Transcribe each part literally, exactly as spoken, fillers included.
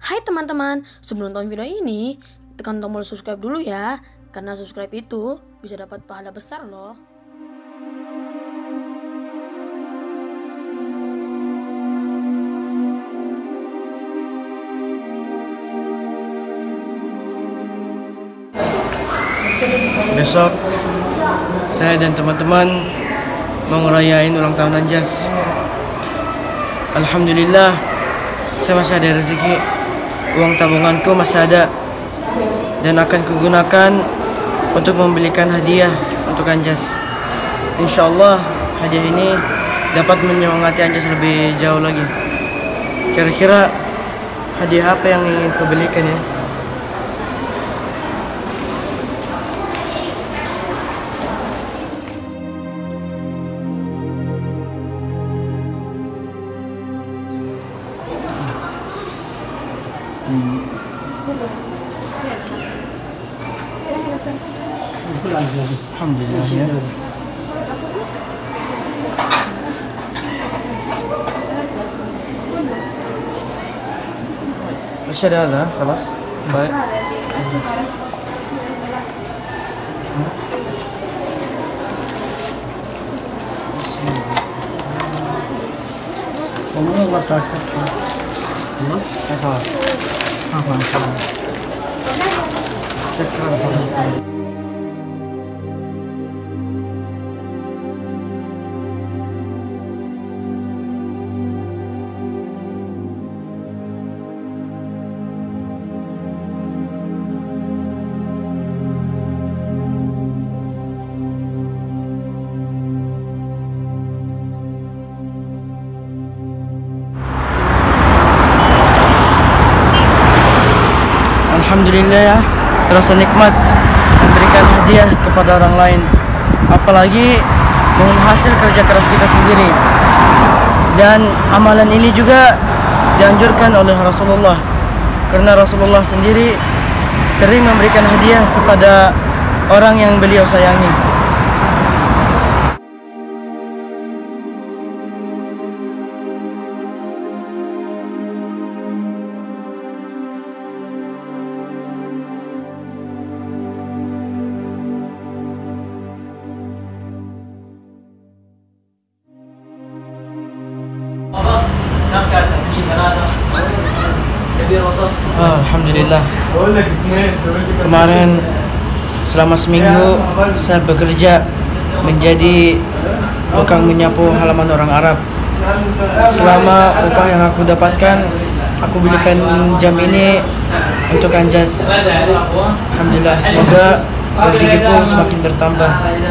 Hai teman-teman, sebelum nonton video ini, tekan tombol subscribe dulu ya, karena subscribe itu bisa dapat pahala besar loh. Besok saya dan teman-teman mau ngerayain ulang tahun Anjas. Alhamdulillah, saya masih ada rezeki. Uang tabunganku masih ada dan akan kugunakan untuk membelikan hadiah untuk Anjas. Insya Allah hadiah ini dapat menyemangati Anjas lebih jauh lagi. Kira-kira hadiah apa yang ingin kau belikan ya? Alhamdulillah ya. Masih ada ada, خلاص. Baik. والله ما تاكل خلاص خلاص. شكرا شكرا. Alhamdulillah ya, terasa nikmat memberikan hadiah kepada orang lain, apalagi dengan hasil kerja keras kita sendiri. Dan amalan ini juga dianjurkan oleh Rasulullah, karena Rasulullah sendiri sering memberikan hadiah kepada orang yang beliau sayangi. Alhamdulillah, kemarin selama seminggu saya bekerja menjadi tukang menyapu halaman orang Arab. Selama upah yang aku dapatkan, aku belikan jam ini untuk Anjas. Alhamdulillah, semoga rezekiku semakin bertambah.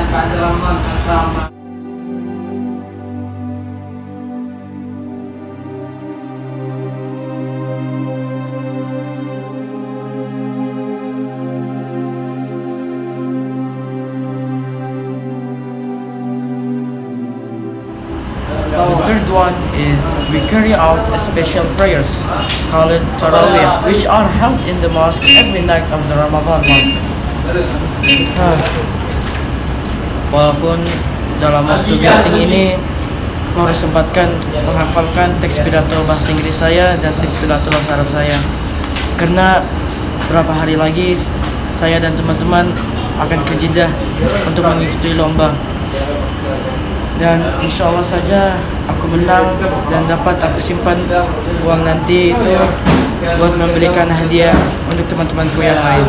The third one is we carry out a special prayers called Tarawih, which are held in the mosque every night of the Ramadan month. Ah. Walaupun dalam waktu genting ini kau harus sempatkan menghafalkan teks pidato bahasa Inggris saya dan teks pidato bahasa Arab saya, karena beberapa hari lagi saya dan teman-teman akan ke Jeddah untuk mengikuti lomba. Dan insya Allah saja aku menang dan dapat aku simpan uang nanti itu buat membelikan hadiah untuk teman-temanku yang lain.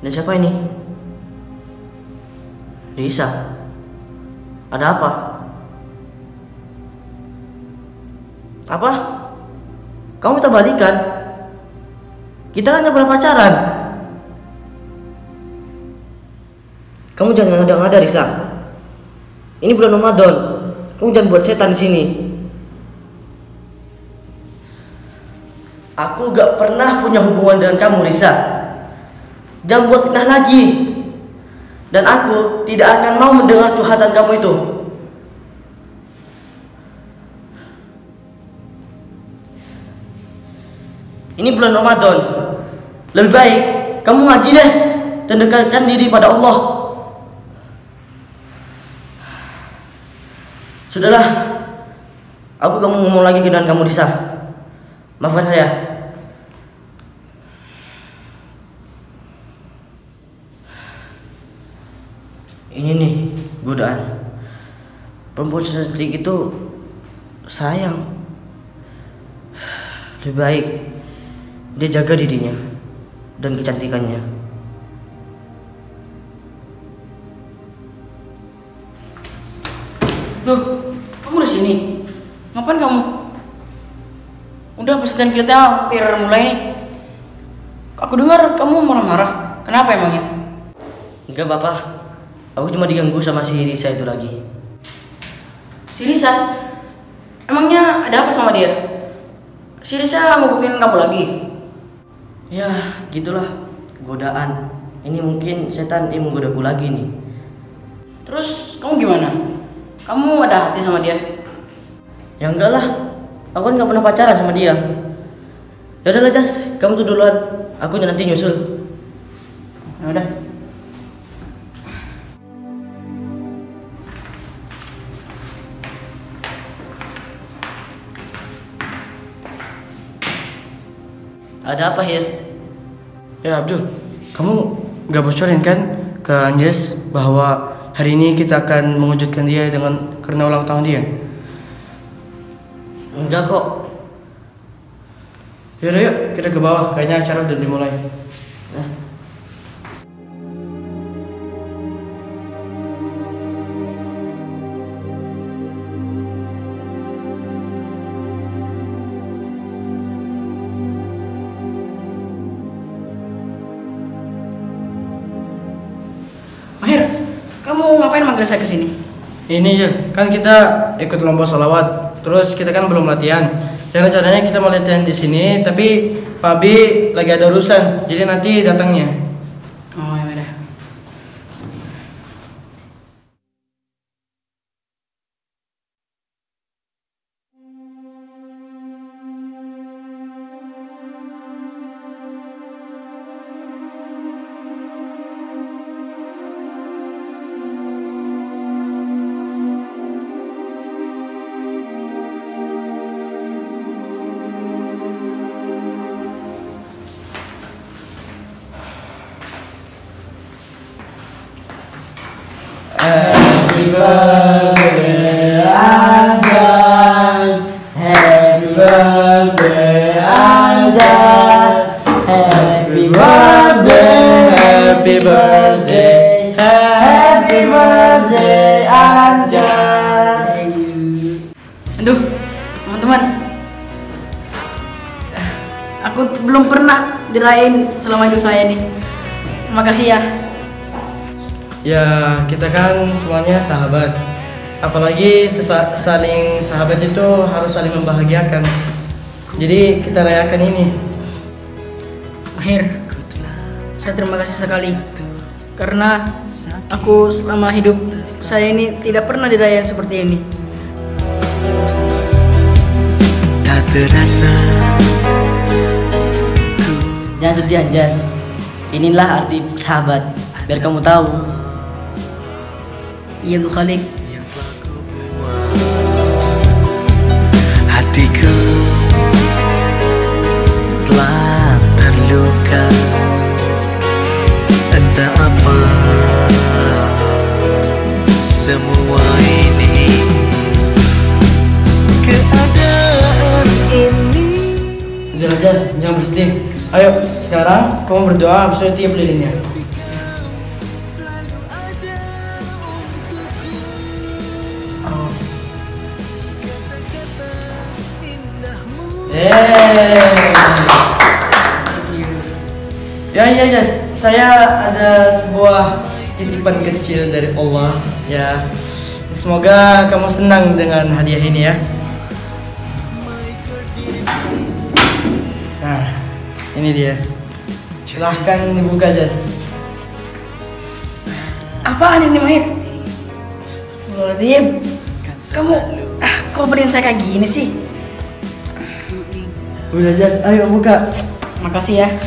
Dan siapa ini? Lisa. Ada apa? Apa? Kamu minta balikan? Kita kan gak pernah pacaran. Kamu jangan ngada-ngada, Risa. Ini bulan Ramadan. Kamu jangan buat setan di sini. Aku gak pernah punya hubungan dengan kamu, Risa. Jangan buat fitnah lagi. Dan aku tidak akan mau mendengar curhatan kamu itu. Ini bulan Ramadan. Lebih baik kamu ngaji deh dan dekatkan diri pada Allah. Sudahlah, aku gak mau ngomong lagi dengan kamu, Risa. Maafkan saya. Ini nih godaan. Perempuan cantik itu sayang. Lebih baik dia jaga dirinya dan kecantikannya. Tuh, kamu di sini. Ngapain kamu? Udah pesantren kita hampir mulai nih. Aku dengar kamu marah-marah. Kenapa emangnya? Enggak, Bapak. Aku cuma diganggu sama si Risa itu lagi. Si Risa? Emangnya ada apa sama dia? Si Risa ngubungin kamu lagi? Ya, gitulah. Godaan. Ini mungkin setan yang menggodaku lagi nih. Terus kamu gimana? Kamu ada hati sama dia? Ya enggak lah. Aku kan gak pernah pacaran sama dia. Ya udahlah, Jas. Kamu tuh duluan. Aku nanti nyusul. Ya udah. Ada apa, Hir? Ya Abdul, kamu gak bocorin kan ke Anjas bahwa hari ini kita akan mewujudkan dia dengan karena ulang tahun dia? Enggak kok. Yaudah yuk, kita ke bawah. Kayaknya acara udah dimulai. Nah. Mahir, kamu ngapain manggil saya ke sini? Ini Jas, kan kita ikut lomba sholawat. Terus kita kan belum latihan. Dan rencananya kita mau latihan di sini, tapi Pak Bi lagi ada urusan. Jadi nanti datangnya. Oh ya udah. Happy birthday, Anjas. Happy birthday, Anjas. Happy birthday, happy birthday, happy birthday, Anjas. Aduh, teman-teman. Aku belum pernah dirayain selama hidup saya nih. Terima kasih ya. Ya, kita kan semuanya sahabat. Apalagi sesa- saling sahabat itu harus saling membahagiakan. Jadi kita rayakan ini. Mahir, saya terima kasih sekali. Karena aku selama hidup saya ini tidak pernah dirayain seperti ini. Tak terasa. Jangan sedih, Anjas. Inilah arti sahabat. Biar kamu tahu. Iya Abdul Khalik. Hatiku telah terluka. Entah apa semua ini. Keadaan ini. Udah Jas, jangan bersedih. Ayo, sekarang kamu berdoa habis itu tiup lilinnya. Yeay. Ya ya ya, saya ada sebuah titipan kecil dari Allah ya. Semoga kamu senang dengan hadiah ini ya. Nah, ini dia. Silahkan dibuka, Jas. Apaan ini Mahir? Astagfirullahaladzim. Kamu, ah, kok beriin saya kayak gini sih? Udah, Jas, ayo buka. Makasih ya.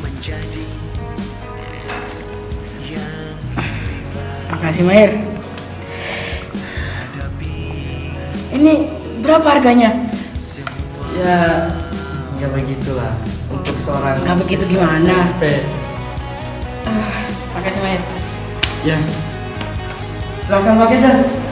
Makasih Mahir. Ini berapa harganya? Ya, nggak begitulah untuk seorang. Nggak begitu gimana? S M P. Ah, makasih Mahir. Ya. Silahkan pakai, Jas.